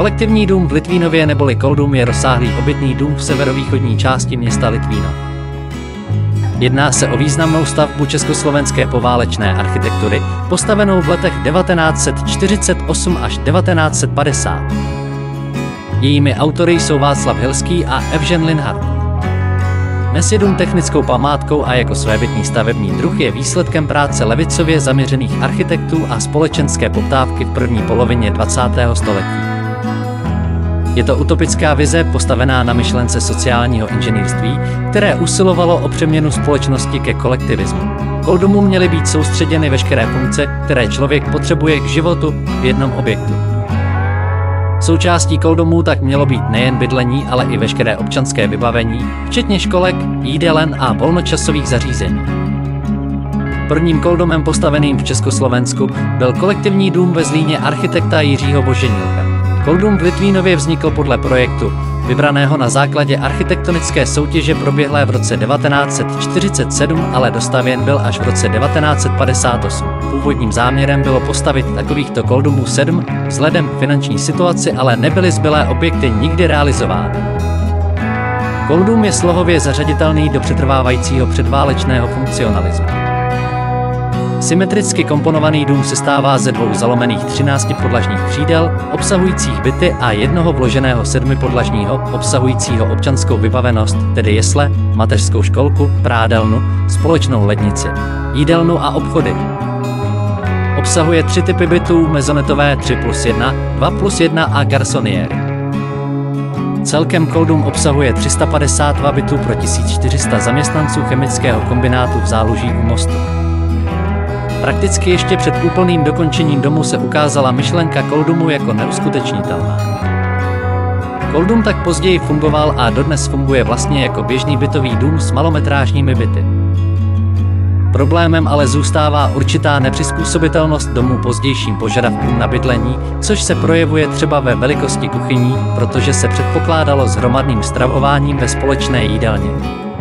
Kolektivní dům v Litvínově neboli Koldum je rozsáhlý obytný dům v severovýchodní části města Litvínov. Jedná se o významnou stavbu československé poválečné architektury, postavenou v letech 1948 až 1950. Jejími autory jsou Václav Hilský a Evžen Linhart. Dnes je dům technickou památkou a jako svébytný stavební druh je výsledkem práce levicově zaměřených architektů a společenské poptávky v první polovině 20. století. Je to utopická vize postavená na myšlence sociálního inženýrství, které usilovalo o přeměnu společnosti ke kolektivismu. Koldumu měly být soustředěny veškeré funkce, které člověk potřebuje k životu v jednom objektu. Součástí Koldumu tak mělo být nejen bydlení, ale i veškeré občanské vybavení, včetně školek, jídelen a volnočasových zařízení. Prvním Koldumem postaveným v Československu byl kolektivní dům ve Zlíně architekta Jiřího Voženilka. Koldum v Litvínově vznikl podle projektu, vybraného na základě architektonické soutěže proběhlé v roce 1947, ale dostavěn byl až v roce 1958. Původním záměrem bylo postavit takovýchto Koldumů 7, vzhledem k finanční situaci ale nebyly zbylé objekty nikdy realizovány. Koldum je slohově zařaditelný do přetrvávajícího předválečného funkcionalismu. Symetricky komponovaný dům sestává ze dvou zalomených 13 podlažních křídel, obsahujících byty a jednoho vloženého 7 podlažního, obsahujícího občanskou vybavenost, tedy jesle, mateřskou školku, prádelnu, společnou lednici, jídelnu a obchody. Obsahuje 3 typy bytů, mezonetové 3+1, 2+1 a garsoniéry. Celkem Koldum obsahuje 352 bytů pro 1400 zaměstnanců chemického kombinátu v Záluží u Mostu. Prakticky ještě před úplným dokončením domu se ukázala myšlenka Koldumu jako neuskutečnitelná. Koldum tak později fungoval a dodnes funguje vlastně jako běžný bytový dům s malometrážními byty. Problémem ale zůstává určitá nepřizpůsobitelnost domu pozdějším požadavkům na bydlení, což se projevuje třeba ve velikosti kuchyní, protože se předpokládalo s hromadným stravováním ve společné jídelně.